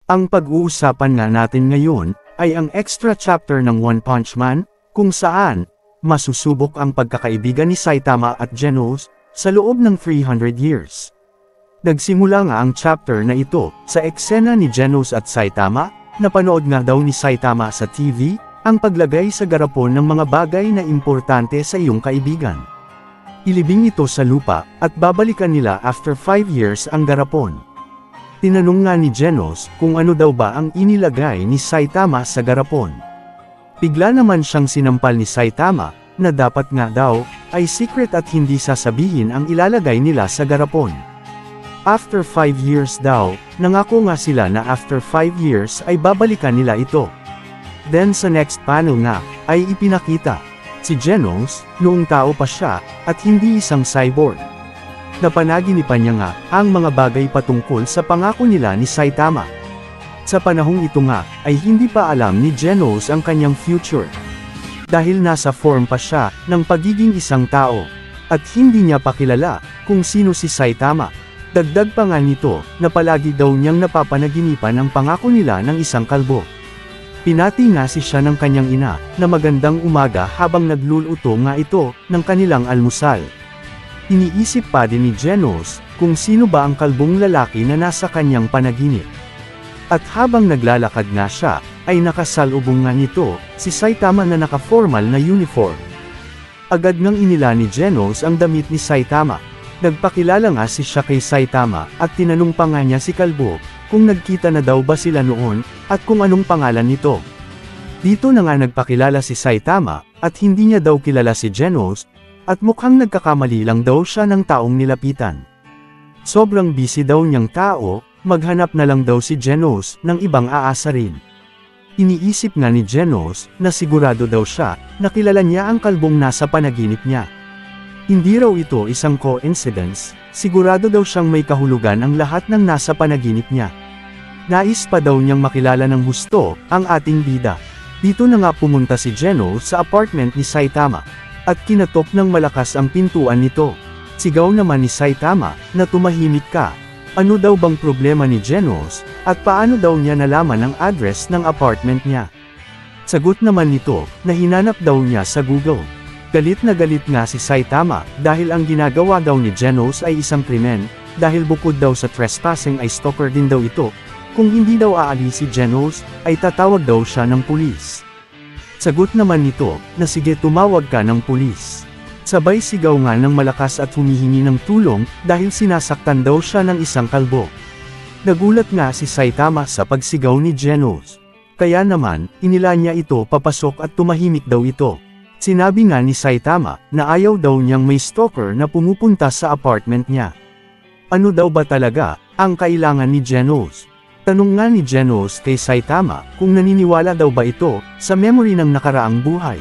Ang pag-uusapan nga natin ngayon, ay ang extra chapter ng One Punch Man, kung saan, masusubok ang pagkakaibigan ni Saitama at Genos, sa loob ng 300 years. Nagsimula nga ang chapter na ito, sa eksena ni Genos at Saitama, napanood nga daw ni Saitama sa TV, ang paglagay sa garapon ng mga bagay na importante sa iyong kaibigan. Ilibing ito sa lupa, at babalikan nila after 5 years ang garapon. Tinanong nga ni Genos kung ano daw ba ang inilagay ni Saitama sa garapon. Bigla naman siyang sinampal ni Saitama, na dapat nga daw, ay secret at hindi sasabihin ang ilalagay nila sa garapon. After 5 years daw, nangako nga sila na after 5 years ay babalikan nila ito. Then sa next panel nga, ay ipinakita, si Genos, noong tao pa siya, at hindi isang cyborg. Napanaginipan niya nga, ang mga bagay patungkol sa pangako nila ni Saitama. Sa panahong ito nga, ay hindi pa alam ni Genos ang kanyang future. Dahil nasa form pa siya, ng pagiging isang tao. At hindi niya pa kilala, kung sino si Saitama. Dagdag pa nga nito, na palagi daw niyang napapanaginipan ang pangako nila ng isang kalbo. Pinati nga si siya ng kanyang ina, na magandang umaga habang nagluluto nga ito, ng kanilang almusal. Iniisip pa din ni Genos, kung sino ba ang kalbong lalaki na nasa kanyang panaginip. At habang naglalakad nga siya, ay nakasalubong nga nito, si Saitama na naka-formal na uniform. Agad ngang inila ni Genos ang damit ni Saitama. Nagpakilala nga si siya kay Saitama, at tinanong pa nga niya si kalbo, kung nagkita na daw ba sila noon, at kung anong pangalan nito. Dito na nga nagpakilala si Saitama, at hindi niya daw kilala si Genos, at mukhang nagkakamali lang daw siya ng taong nilapitan. Sobrang busy daw niyang tao, maghanap na lang daw si Genos ng ibang aasarin. Iniisip nga ni Genos, na sigurado daw siya, na kilala niya ang kalbong nasa panaginip niya. Hindi raw ito isang coincidence, sigurado daw siyang may kahulugan ang lahat ng nasa panaginip niya. Nais pa daw niyang makilala ng husto, ang ating bida. Dito na nga pumunta si Genos sa apartment ni Saitama. At kinatok ng malakas ang pintuan nito. Sigaw naman ni Saitama, na tumahimik ka. Ano daw bang problema ni Genos, at paano daw niya nalaman ang address ng apartment niya? Sagot naman nito, na hinanap daw niya sa Google. Galit na galit nga si Saitama, dahil ang ginagawa daw ni Genos ay isang krimen, dahil bukod daw sa trespassing ay stalker din daw ito. Kung hindi daw aalis si Genos, ay tatawag daw siya ng pulis. Sagot naman nito, na sige tumawag ka ng pulis. Sabay sigaw nga ng malakas at humihingi ng tulong, dahil sinasaktan daw siya ng isang kalbo. Nagulat nga si Saitama sa pagsigaw ni Genos. Kaya naman, inila niya ito papasok at tumahimik daw ito. Sinabi nga ni Saitama, na ayaw daw niyang may stalker na pumupunta sa apartment niya. Ano daw ba talaga, ang kailangan ni Genos? Tanong nga ni Genos kay Saitama, kung naniniwala daw ba ito, sa memory ng nakaraang buhay.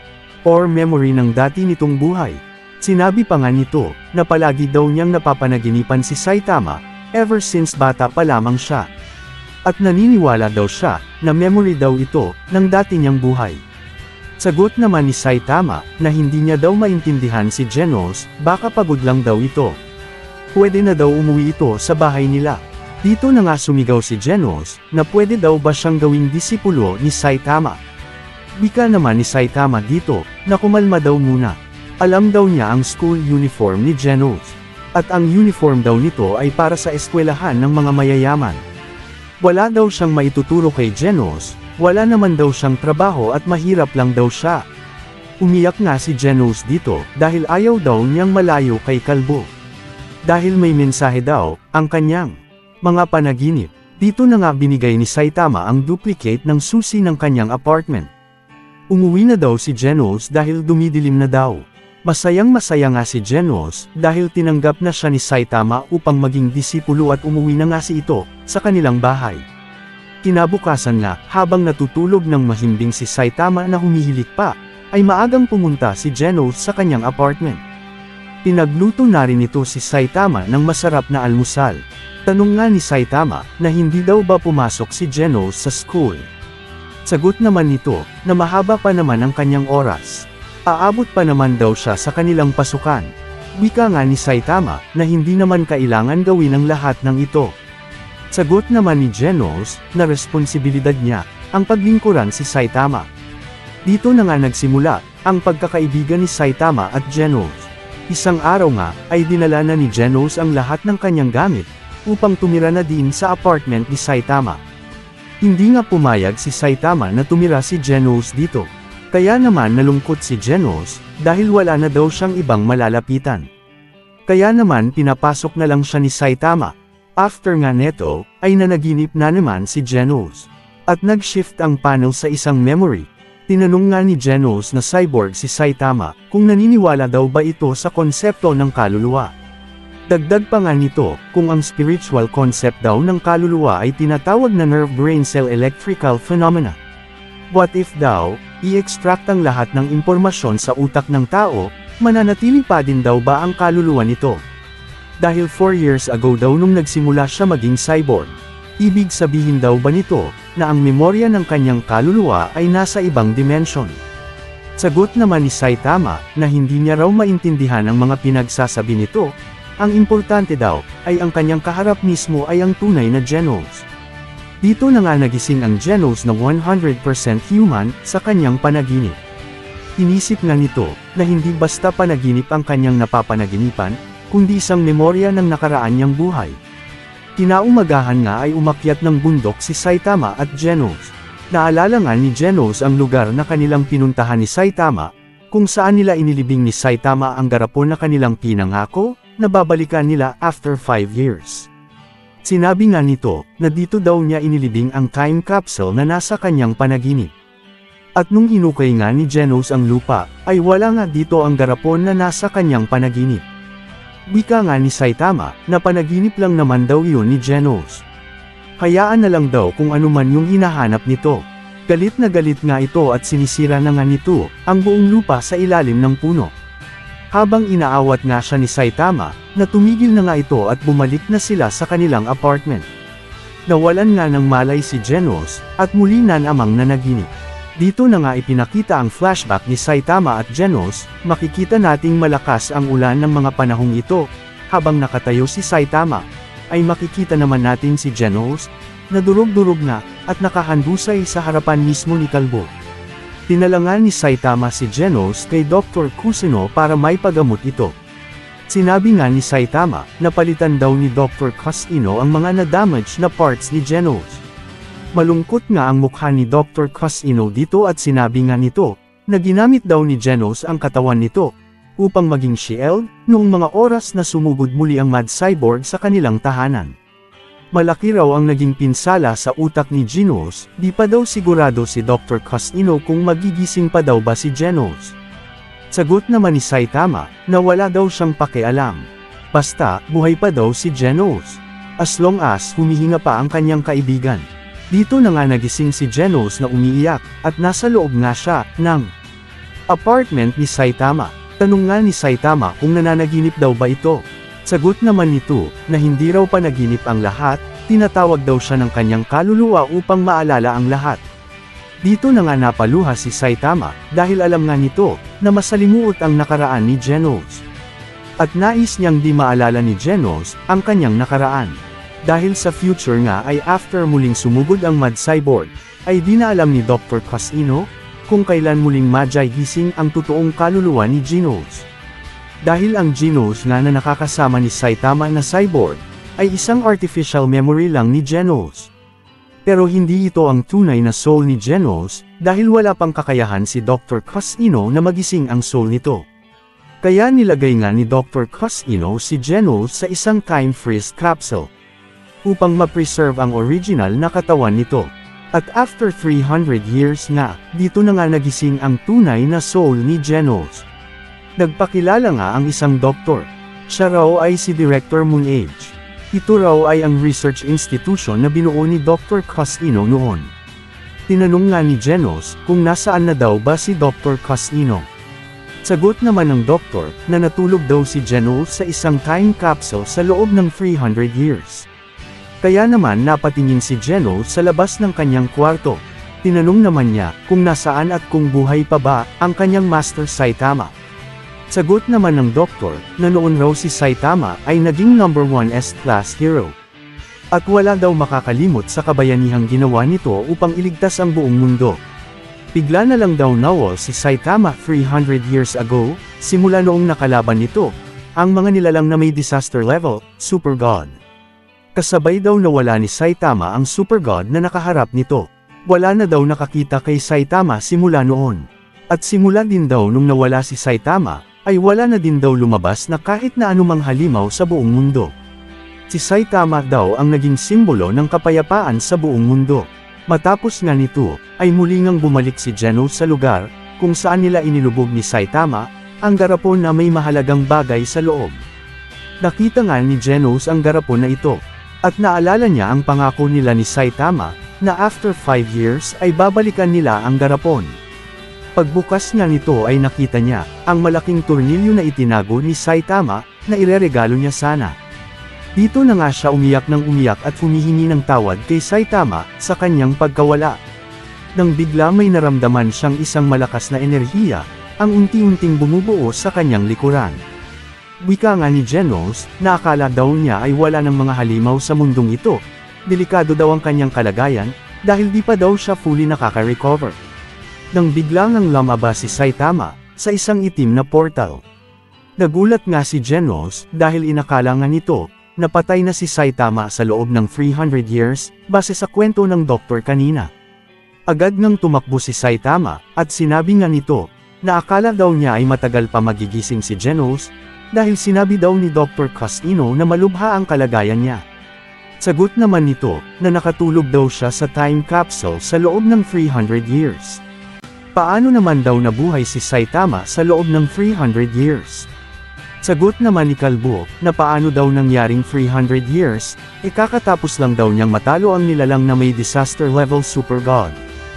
Or memory ng dati nitong buhay. Sinabi pa nga nito, na palagi daw niyang napapanaginipan si Saitama, ever since bata pa lamang siya. At naniniwala daw siya, na memory daw ito, ng dati niyang buhay. Sagot naman ni Saitama, na hindi niya daw maintindihan si Genos, baka pagod lang daw ito. Pwede na daw umuwi ito sa bahay nila. Dito na nga sumigaw si Genos, na pwede daw ba siyang gawing disipulo ni Saitama. Wika naman ni Saitama dito, na kumalma daw muna. Alam daw niya ang school uniform ni Genos. At ang uniform daw nito ay para sa eskwelahan ng mga mayayaman. Wala daw siyang maituturo kay Genos, wala naman daw siyang trabaho at mahirap lang daw siya. Umiyak nga si Genos dito, dahil ayaw daw niyang malayo kay kalbo. Dahil may mensahe daw, ang kanyang mga panaginip. Dito na nga binigay ni Saitama ang duplicate ng susi ng kanyang apartment. Umuwi na daw si Genos dahil dumidilim na daw. Masayang-masaya nga si Genos dahil tinanggap na siya ni Saitama upang maging disipulo at umuwi na nga si ito sa kanilang bahay. Kinabukasan na, habang natutulog ng mahimbing si Saitama na humihilik pa, ay maagang pumunta si Genos sa kanyang apartment. Pinagluto na rin ito si Saitama ng masarap na almusal. Tanong nga ni Saitama, na hindi daw ba pumasok si Genos sa school. Sagot naman nito, na mahaba pa naman ang kanyang oras. Aabot pa naman daw siya sa kanilang pasukan. Wika nga ni Saitama, na hindi naman kailangan gawin ang lahat ng ito. Sagot naman ni Genos, na responsibilidad niya, ang paglingkuran si Saitama. Dito na nga nagsimula, ang pagkakaibigan ni Saitama at Genos. Isang araw nga, ay dinala na ni Genos ang lahat ng kanyang gamit, upang tumira na din sa apartment ni Saitama. Hindi nga pumayag si Saitama na tumira si Genos dito. Kaya naman nalungkot si Genos, dahil wala na daw siyang ibang malalapitan. Kaya naman pinapasok na lang siya ni Saitama. After nga neto, ay nanaginip na naman si Genos. At nag-shift ang panel sa isang memory. Tinanong nga ni Genos na cyborg si Saitama, kung naniniwala daw ba ito sa konsepto ng kaluluwa. Dagdag pa nga nito, kung ang spiritual concept daw ng kaluluwa ay tinatawag na nerve brain cell electrical phenomena. What if daw, i-extract ang lahat ng impormasyon sa utak ng tao, mananatili pa din daw ba ang kaluluwa nito? Dahil 4 years ago daw nung nagsimula siya maging cyborg. Ibig sabihin daw ba nito, na ang memorya ng kanyang kaluluwa ay nasa ibang dimension? Sagot naman ni Saitama, na hindi niya raw maintindihan ang mga pinagsasabi nito. Ang importante daw, ay ang kanyang kaharap mismo ay ang tunay na Genos. Dito na nga nagising ang Genos na 100% human, sa kanyang panaginip. Inisip nga nito, na hindi basta panaginip ang kanyang napapanaginipan, kundi isang memorya ng nakaraan niyang buhay. Kinaumagahan nga ay umakyat ng bundok si Saitama at Genos. Naalala nga ni Genos ang lugar na kanilang pinuntahan ni Saitama, kung saan nila inilibing ni Saitama ang garapon na kanilang pinangako, na babalikan nila after 5 years. Sinabi nga nito, na dito daw niya inilibing ang time capsule na nasa kanyang panaginip. At nung hinukay nga ni Genos ang lupa, ay wala nga dito ang garapon na nasa kanyang panaginip. Wika nga ni Saitama, na panaginip lang naman daw yun ni Genos. Hayaan na lang daw kung ano man yung hinahanap nito. Galit na galit nga ito at sinisira na nga nito, ang buong lupa sa ilalim ng puno. Habang inaawat nga siya ni Saitama, na tumigil na nga ito at bumalik na sila sa kanilang apartment. Nawalan nga ng malay si Genos, at muli na namang nanaginip. Dito na nga ipinakita ang flashback ni Saitama at Genos, makikita nating malakas ang ulan ng mga panahong ito. Habang nakatayo si Saitama, ay makikita naman natin si Genos, na durog-durog na, at nakahandusay sa harapan mismo ni Kalbo. Tinalangan ni Saitama si Genos kay Dr. Kusino para may pagamot ito. Sinabi nga ni Saitama, na palitan daw ni Dr. Kusino ang mga na-damage na parts ni Genos. Malungkot nga ang mukha ni Dr. Kusino dito at sinabi nga nito, na ginamit daw ni Genos ang katawan nito, upang maging shield, noong mga oras na sumugod muli ang Mad Cyborg sa kanilang tahanan. Malaki raw ang naging pinsala sa utak ni Genos, di pa daw sigurado si Dr. Kusino kung magigising pa daw ba si Genos. Sagot naman ni Saitama, na wala daw siyang pakialam. Basta, buhay pa daw si Genos. As long as humihinga pa ang kanyang kaibigan. Dito na nga nagising si Genos na umiiyak, at nasa loob nga siya, ng apartment ni Saitama. Tanong nga ni Saitama kung nananaginip daw ba ito. Sagot naman nito, na hindi raw panaginip ang lahat, tinatawag daw siya ng kanyang kaluluwa upang maalala ang lahat. Dito na nga napaluha si Saitama, dahil alam nga nito, na masalimuot ang nakaraan ni Genos. At nais niyang di maalala ni Genos, ang kanyang nakaraan. Dahil sa future nga ay after muling sumugod ang Mad Cyborg, ay di na alam ni Dr. Kusino, kung kailan muling Magi gising ang totoong kaluluwa ni Genos. Dahil ang Genos nga na nakakasama ni Saitama na cyborg, ay isang artificial memory lang ni Genos. Pero hindi ito ang tunay na soul ni Genos, dahil wala pang kakayahan si Dr. Kusino na magising ang soul nito. Kaya nilagay nga ni Dr. Kusino si Genos sa isang time freeze capsule, upang ma-preserve ang original na katawan nito. At after 300 years nga, dito na nga nagising ang tunay na soul ni Genos. Nagpakilala nga ang isang doktor. Siya raw ay si Director Moonage. Ito raw ay ang research institution na binuo ni Dr. Kusino noon. Tinanong nga ni Genos kung nasaan na daw ba si Dr. Kusino. Sagot naman ng doktor na natulog daw si Genos sa isang time capsule sa loob ng 300 years. Kaya naman napatingin si Genos sa labas ng kanyang kwarto. Tinanong naman niya kung nasaan at kung buhay pa ba ang kanyang master Saitama. Sagot naman ng doktor na noon raw si Saitama ay naging number 1 S-class hero. At wala daw makakalimot sa kabayanihang ginawa nito upang iligtas ang buong mundo. Bigla na lang daw nawal si Saitama 300 years ago, simula noong nakalaban nito, ang mga nilalang na may disaster level, Super God. Kasabay daw nawala ni Saitama ang Super God na nakaharap nito. Wala na daw nakakita kay Saitama simula noon. At simula din daw nung nawala si Saitama, ay wala na din daw lumabas na kahit na anumang halimaw sa buong mundo. Si Saitama daw ang naging simbolo ng kapayapaan sa buong mundo. Matapos nga nito, ay muli ngang bumalik si Genos sa lugar, kung saan nila inilubog ni Saitama, ang garapon na may mahalagang bagay sa loob. Nakita nga ni Genos ang garapon na ito, at naalala niya ang pangako nila ni Saitama, na after 5 years ay babalikan nila ang garapon. Pagbukas nga nito ay nakita niya, ang malaking tornilyo na itinago ni Saitama, na ireregalo niya sana. Dito na nga siya umiyak ng umiyak at humihingi ng tawad kay Saitama, sa kanyang pagkawala. Nang bigla may naramdaman siyang isang malakas na enerhiya, ang unti-unting bumubuo sa kanyang likuran. Wika nga ni Genos, na akala daw niya ay wala ng mga halimaw sa mundong ito. Delikado daw ang kanyang kalagayan, dahil di pa daw siya fully nakaka-recover. Nang biglang ang lumabas si Saitama, sa isang itim na portal. Nagulat nga si Genos, dahil inakala nga nito, napatay na si Saitama sa loob ng 300 years, base sa kwento ng doktor kanina. Agad ngang tumakbo si Saitama, at sinabi nga nito, na akala daw niya ay matagal pa magigising si Genos, dahil sinabi daw ni Dr. Costino na malubha ang kalagayan niya. Sagot naman nito, na nakatulog daw siya sa time capsule sa loob ng 300 years. Paano naman daw nabuhay si Saitama sa loob ng 300 years? Sagot naman ni Kalbo, na paano daw nangyaring 300 years, kakatapos lang daw niyang matalo ang nilalang na may disaster level Super God.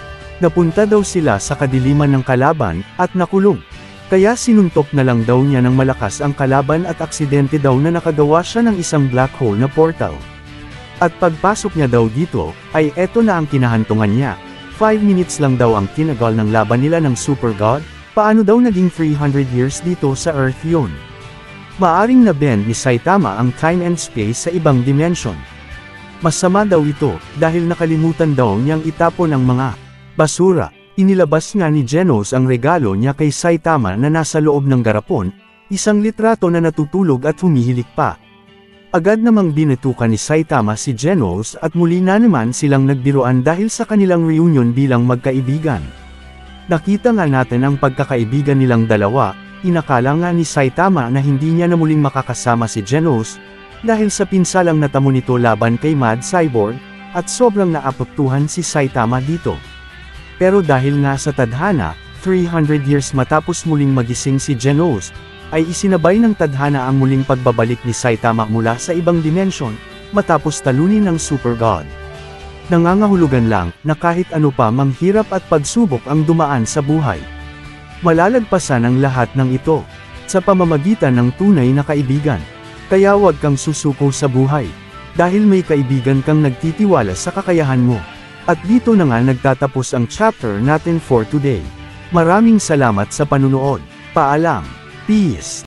Napunta daw sila sa kadiliman ng kalaban, at nakulong. Kaya sinuntok na lang daw niya ng malakas ang kalaban at aksidente daw na nakagawa siya ng isang black hole na portal. At pagpasok niya daw dito, ay eto na ang kinahantungan niya. 5 minutes lang daw ang tinagal ng laban nila ng Super God, paano daw naging 300 years dito sa Earth yun? Maaring na-bend ni Saitama ang time and space sa ibang dimension. Masama daw ito, dahil nakalimutan daw niyang itapon ang mga basura. Inilabas nga ni Genos ang regalo niya kay Saitama na nasa loob ng garapon, isang litrato na natutulog at humihilik pa. Agad namang binatukan ni Saitama si Genos at muli na naman silang nagbiruan dahil sa kanilang reunion bilang magkaibigan. Nakita nga natin ang pagkakaibigan nilang dalawa, inakala nga ni Saitama na hindi niya na muling makakasama si Genos, dahil sa pinsalang natamo nito laban kay Mad Cyborg, at sobrang naapektuhan si Saitama dito. Pero dahil nga sa tadhana, 300 years matapos muling magising si Genos, ay isinabay ng tadhana ang muling pagbabalik ni Saitama mula sa ibang dimensyon, matapos talunin ng Super God. Nangangahulugan lang, na kahit ano pa mang hirap at pagsubok ang dumaan sa buhay, malalagpasan ang lahat ng ito, sa pamamagitan ng tunay na kaibigan. Kaya huwag kang susuko sa buhay, dahil may kaibigan kang nagtitiwala sa kakayahan mo. At dito na nga nagtatapos ang chapter natin for today. Maraming salamat sa panunood. Paalam. Peace.